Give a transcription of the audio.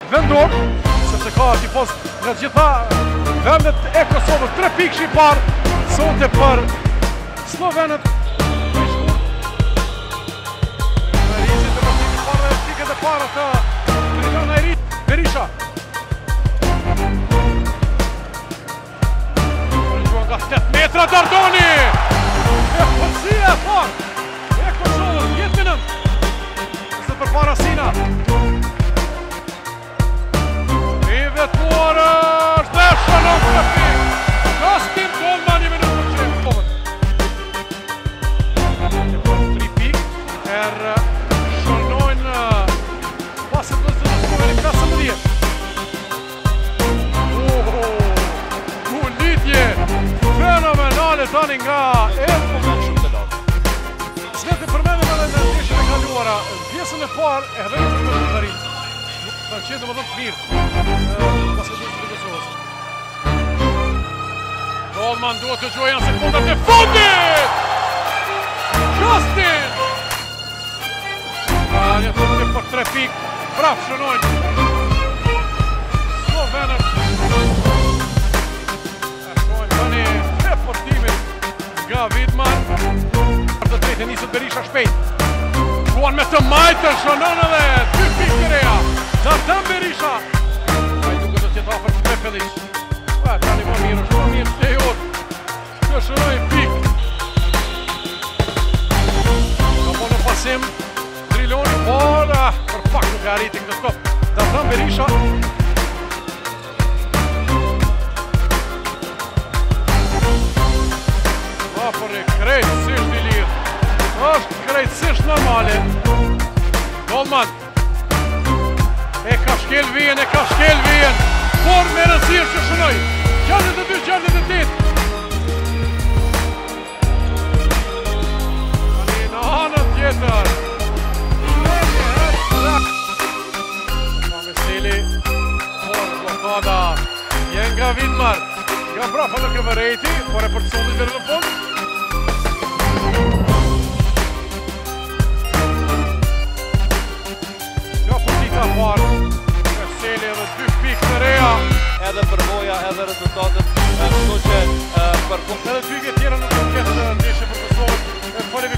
vendor, sepse ka tifoz nga gjitha vendet e Kosovës. 3 pikë shqiptar sonte për slovenët. Pikët e para të Triton Ajrit, Berisha. Përgjuan nga 8 metra Dardoni. E përësia e parë e Kosovës, 10 minut. Nëse për para Sina. I vetuar është dhe shënon të pikë. Justin Dolman 1 minutë për qenë. 3 pikë er shënojnë pasën të zëtë të kohën e 15. Lidje fenomenale tani nga Erko. Sveti përmenim edhe në ndeshjen e kaluara. Pjesën e parë e edhe në të rritë. Ka qenë të më dhëmë të mirë. Basketbolistët e Kosovës. Dolman duhet të gjojë në sekundat e fundit! Justin! Një të për 3 pikë. Prap shënojnë. Slovenët. Nga Vidmar. Të drejtë e nisët Berisha shpejt. Shuan me të majtën, shënon edhe 2 pikë të reja. Dardan Berisha. Ai duke do tjetë afer të Prepelic. Tani më mirë, shumë mirë të jot. Të shënoj pikë. Ka po në pasim Driloni, por për pak nuk e arriti këtë stop. Dardan Berisha. Por e krejtësisht i lirë. është krejtësisht normale. Dolman. E ka shkel vijen, por me rësirë që shënoj. 62-68. Ani në anën tjetër. Ma Veseli. Por blokada. Jen nga Vidmar. Nga brafa në këvërejti, por e përcësonit dhe në fund. Nga pozita parë, Veseli edhe 2 pikë të reja. Edhe përvoja, edhe rezultatet, kështu që për edhe 2 pikë tjera nuk të ketë ndeshje për Kosovën.